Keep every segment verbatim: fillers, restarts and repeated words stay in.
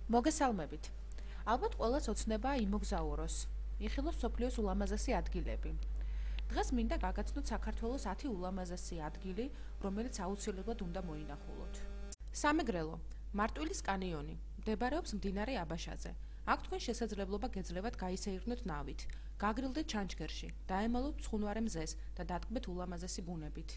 მოგესალმებით. ალბათ ყველას ოცნება იმოგზაუროს. იხილოს სოფლიოს ულამაზესი ადგილები. დღეს მინდა გაგაცნოთ საქართველოს ათი ულამაზესი ადგილი, რომელიც აუცილებლად უნდა მოინახულოთ. სამეგრელო, მარტვილის კანიონი, მდებარეობს მდინარე აბაშაზე. აქ თქვენ შესაძლებლობა გეძლევათ გაისეირნოთ ნავით, გაგრილდეთ ჩანჩქერში, დაემალოთ ცხუნვარე მზეს და დატკბეთ ულამაზესი ბუნებით.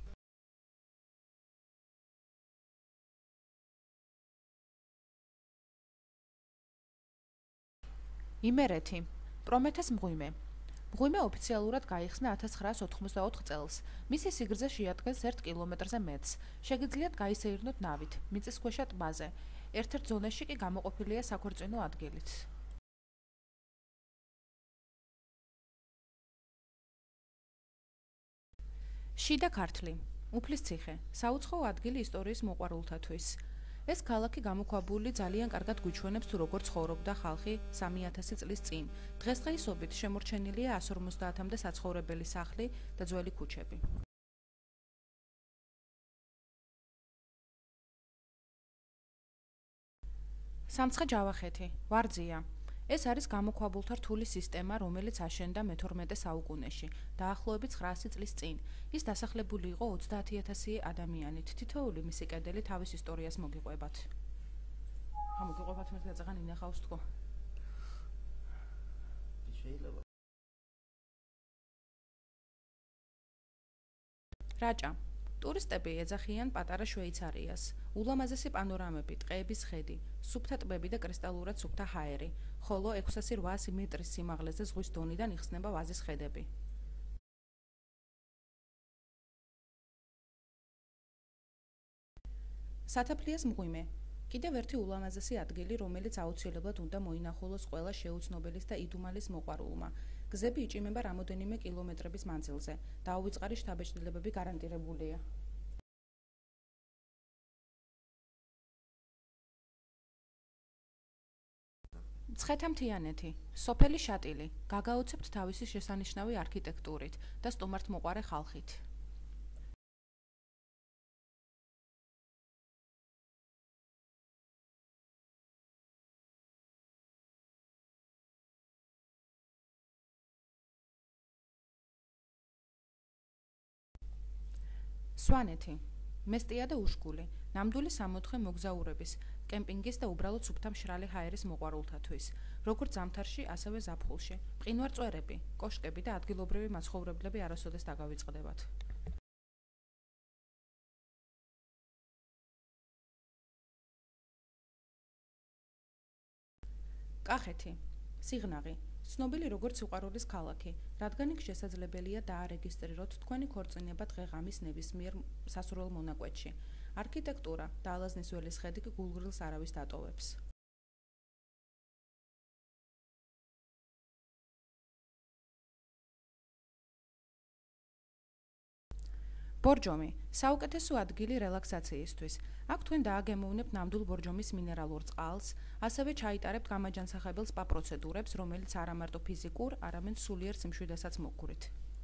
იმერეთი, პრომეთეს მღვიმე. მღვიმე ოფიციალურად გაიხსნა ათას ცხრაას ოთხმოცდაოთხ წელს. მისი სიგრძე შეადგენს ერთ კილომეტრზე მეტს. შეგიძლიათ გაისეირნოთ ნავით, მიწისქვეშა ტბაზე. ერთ-ერთ ზონაში კი გამოყოფილია საქორწინო ადგილიც. შიდა ქართლი, უფლის ციხე, საუცხოო ადგილი ისტორიის მოყვარულთათვის. ეს ქალაქი გამოქვაბული ძალიან კარგად გვიჩვენებს თუ როგორ ცხოვრობდა ხალხი სამი ათასი წლის წინ. დღესდღეობით შემორჩენილია ას ორმოცდაათამდე საცხოვრებელი სახლი და ძველი ქუჩები. სამცხე-ჯავახეთი, ვარძია. ეს არის გამოქვაბულთა რთული სისტემა, რომელიც აშენდა მეთორმეტე საუკუნეში, დაახლოებით ცხრაასი წლის წინ. ის დასახლებული იყო ოცდაათი ათასი ადამიანით. თითოეული მისი კედელი თავის ისტორიას მოგიყვებათ. ხა მოგიყვებათ მე გაწაღან ინახავს თქო. შეიძლება. რაჭა. ტურისტები ეძახიან პატარა შვეიცარიას. ულამაზესი პანორამები, ტყეების ხედი, სუფთა ტბები და კრისტალურად სუფთა ჰაერი, ხოლო ექვსასი რვაასი მეტრის სიმაღლეზე ზღვის დონიდან იხსნება ვაზის ხედები. სათაფლიას მღვიმე. კიდევ ერთი ულამაზესი ადგილი, რომელიც აუცილებლად უნდა მოინახულოს ყველა შეუცნობელის და იდუმალის მოყვარულმა. გზები იჭიმება რამოდენიმე კილომეტრების მანძილზე. დაუვიწყარი შთაბეჭდილებები გარანტირებულია. ცხეთამთიანეთი, სოფელი შატილი, გაგაოცებთ თავისი შესანიშნავი არქიტექტურით და სტუმართმოყვარე ხალხით. სვანეთი, მესტია და უშკული, ნამდვილი სამოთხე მოგზაურების, კემპინგის და უბრალოდ სუფთა მშრალი ჰაერის მოყვარულთათვის, როგორც ზამთარში, ასევე ზაფხულში. მყინვარწვერები, კოშკები და ადგილობრივი მაცხოვრებლები არასოდეს დაგავიწყდებათ. კახეთი, სიღნაღი, ცნობილი როგორც სიყვარულის ქალაქი, რადგან იქ შესაძლებელია დაარეგისტრიროთ თქვენი ქორწინება დღე-ღამის ნებისმიერ სასურველ მონაკვეთში. არქიტექტურა და ალაზნის ველის ხედი კი გულგრილს არავის დატოვებს. ბორჯომი, საუკეთესო ადგილი რელაქსაციისთვის. აქ თქვენ დააგემოვნებთ ნამდვილ ბორჯომის მინერალურ წყალს, ასევე ჩაიტარებთ გამაჯანსახებელ სპა პროცედურებს, რომელიც არა მარტო ფიზიკურ, არამედ სულიერ სიმშვიდესაც მოგგვრით.